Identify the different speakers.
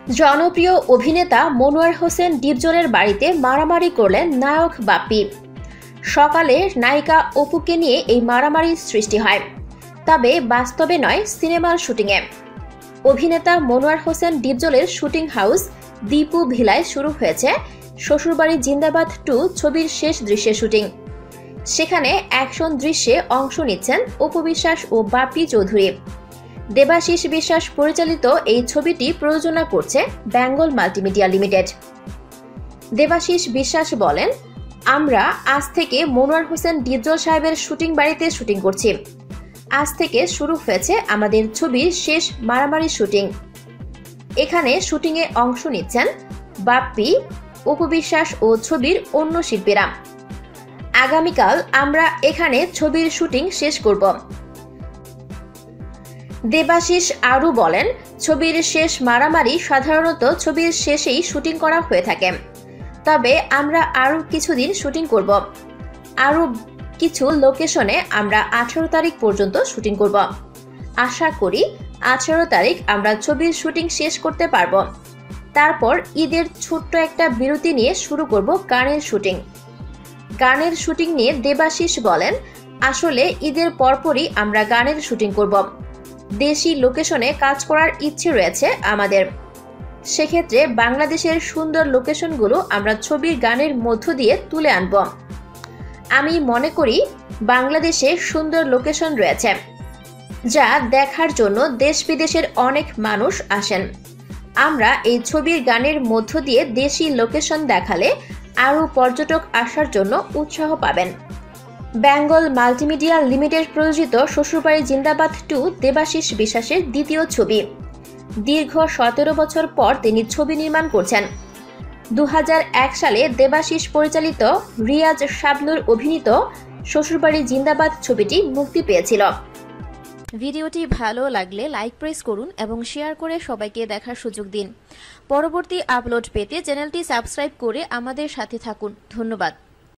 Speaker 1: জনপ্রিয় অভিনেতা মনোয়ার হোসেন ডিপজলের বাড়িতে মারামারি করলেন নায়ক বাপ্পি। সকালে নায়িকা অপুকে নিয়ে এই মারামারির সৃষ্টি হয়, তবে বাস্তবে নয়, সিনেমার শুটিংয়ে। অভিনেতা মনোয়ার হোসেন ডিপজলের শুটিং হাউস দীপু ভিলায় শুরু হয়েছে শ্বশুরবাড়ি জিন্দাবাদ 2 ছবির শেষ দৃশ্যের শুটিং। সেখানে অ্যাকশন দৃশ্যে অংশ নিচ্ছেন অপু বিশ্বাস ও বাপ্পি চৌধুরী। দেবাশিস বিশ্বাস পরিচালিত এই ছবিটি প্রযোজনা করছে বেঙ্গল মাল্টিমিডিয়া লিমিটেড। দেবাশিস বিশ্বাস বলেন, আমরা আজ থেকে মনোয়ার হোসেন ডিপজল সাহেবের শুটিং বাড়িতে শুটিং করছি। আজ থেকে শুরু হয়েছে আমাদের ছবির শেষ মারামারির শুটিং। এখানে শুটিংয়ে অংশ নিচ্ছেন বাপ্পি, অপু বিশ্বাস ও ছবির অন্য শিল্পীরা। আগামীকাল আমরা এখানে ছবির শুটিং শেষ করব। দেবাশিস আরও বলেন, ছবির শেষ মারামারি সাধারণত ছবির শেষেই শুটিং করা হয়ে থাকে, তবে আমরা আরও কিছুদিন শুটিং করব। আরও কিছু লোকেশনে আমরা 18 তারিখ পর্যন্ত শুটিং করব। আশা করি 18 তারিখ আমরা ছবির শুটিং শেষ করতে পারব। তারপর ঈদের ছোট্ট একটা বিরতি নিয়ে শুরু করব গানের শুটিং। গানের শুটিং নিয়ে দেবাশিস বলেন, আসলে ঈদের পরপরই আমরা গানের শুটিং করব। দেশি লোকেশনে কাজ করার ইচ্ছে রয়েছে আমাদের। সেক্ষেত্রে বাংলাদেশের সুন্দর লোকেশনগুলো আমরা ছবির গানের মধ্য দিয়ে তুলে আনব। আমি মনে করি বাংলাদেশে সুন্দর লোকেশন রয়েছে, যা দেখার জন্য দেশ বিদেশের অনেক মানুষ আসেন। আমরা এই ছবির গানের মধ্য দিয়ে দেশি লোকেশন দেখালে আরও পর্যটক আসার জন্য উৎসাহ পাবেন। বেঙ্গল মাল্টিমিডিয়া লিমিটেড প্রযোজিত শ্বশুরবাড়ি জিন্দাবাদ 2 দেবাশিস বিশ্বাসের দ্বিতীয় ছবি। দীর্ঘ 17 বছর পর তিনি ছবি নির্মাণ করছেন। 2001 সালে দেবাশিস পরিচালিত রিয়াজ শাবনূর অভিনীত শ্বশুরবাড়ি জিন্দাবাদ ছবিটি মুক্তি পেয়েছিল। ভিডিওটি ভালো লাগলে লাইক প্রেস করুন এবং শেয়ার করে সবাইকে দেখার সুযোগ দিন। পরবর্তী আপলোড পেতে চ্যানেলটি সাবস্ক্রাইব করে আমাদের সাথে থাকুন। ধন্যবাদ।